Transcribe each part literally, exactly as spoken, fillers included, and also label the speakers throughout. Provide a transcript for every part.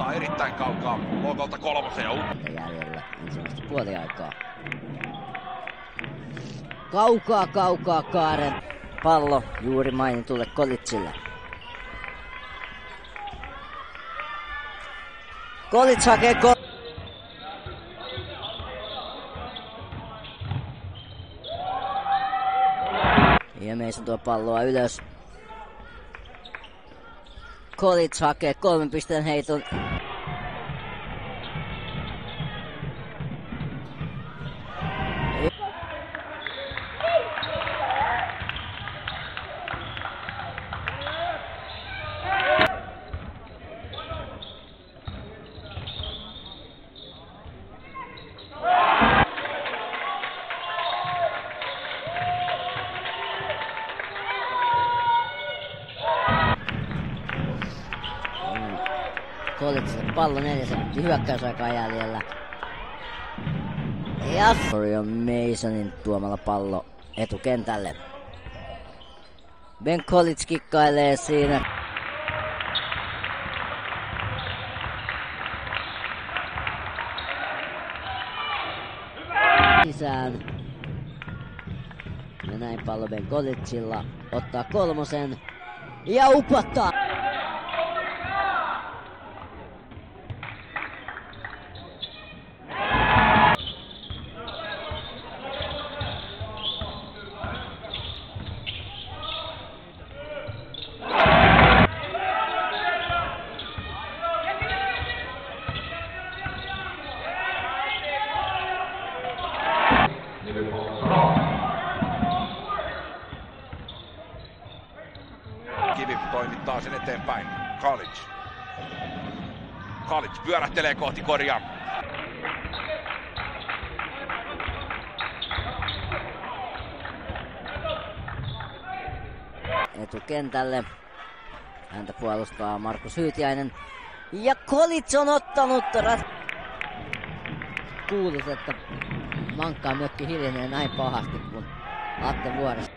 Speaker 1: Heiluttaa erittäin kaukaa Lokolta kolmosen ja up.
Speaker 2: Jäljellä ensimmäistä puoliaikaa. Kaukaa, kaukaa Kaaren. Pallo juuri mainitulle Kolitsille. Kolits hakee ko... Ja Mason tuo palloa ylös. Kolits hakee kolmen pisteen heiton. Kolitsille pallo neljä sekuntia hyökkäysaikaa jäljellä. Ja Dorian Masonin tuomalla pallo etukentälle. Ben Kolits kikkailee siinä. Sisään. Ja näin pallo Ben Kolitsilla. Ottaa kolmosen. Ja upottaa.
Speaker 1: Kivi toimittaa sen eteenpäin. College. College pyörähtelee kohti koria.
Speaker 2: Etukentälle. Häntä puolustaa Markus Hyytiäinen. Ja Kolits on ottanut rat... Kuulus, että Mankkaa mökki hiljenee näin pahasti kuin Atte Vuoresta.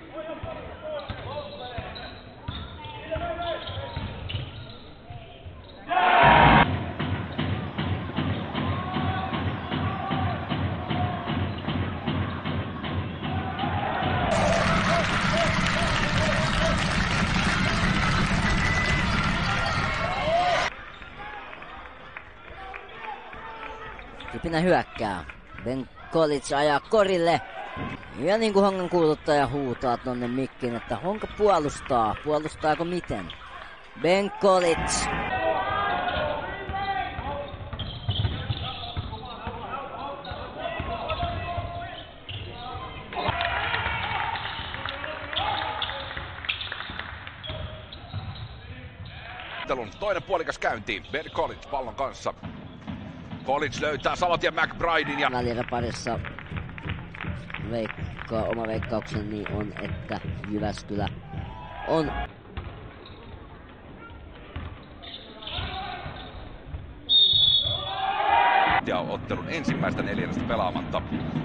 Speaker 2: Kipinä hyökkää. Ben Kolits ajaa korille. Ja niin kuin Hongan kuuluttaja huutaa tonne mikkiin, että Honka puolustaa. Puolustaako miten? Ben Kolits.
Speaker 1: Toinen puolikas käyntiin. Ben Kolits pallon kanssa. Kolits löytää Salotien McBridein ja...
Speaker 2: Välillä parissa veikkaa, oma veikkaukseni on, että Jyväskylä on...
Speaker 1: Ja ottelun ensimmäistä neljännestä pelaamatta.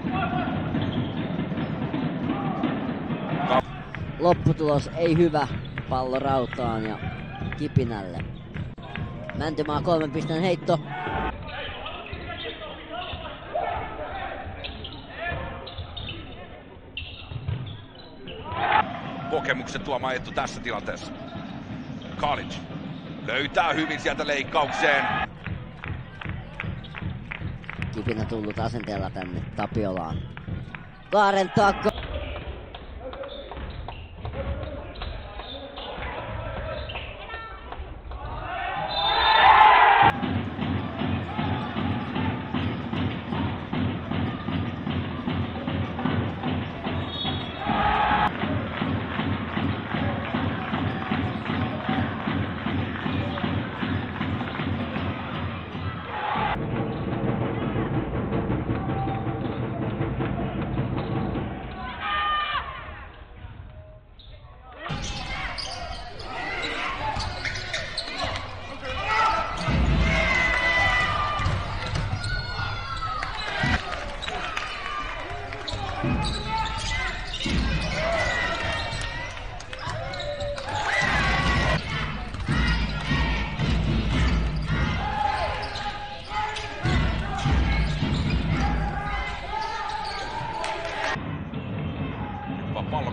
Speaker 2: Lopputulos ei hyvä. Pallo rautaan ja Kipinälle. Mäntymaa kolmen pisteen heitto.
Speaker 1: Kokemuksen tuoma etu tässä tilanteessa. College löytää hyvin sieltä leikkaukseen.
Speaker 2: Kipinä tullut asenteella tänne Tapiolaan. Kaaren takka.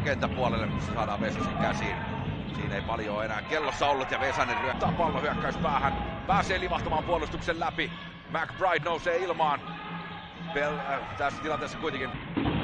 Speaker 1: kenttäpuolelle, missä saadaan Vesasen käsiin. Siinä ei paljon enää kellossa ollut ja Vesanen ryöttää pallon hyökkäyspäähän. Pääsee livahtamaan puolustuksen läpi. McBride nousee ilmaan. Pel- äh, tässä tilanteessa kuitenkin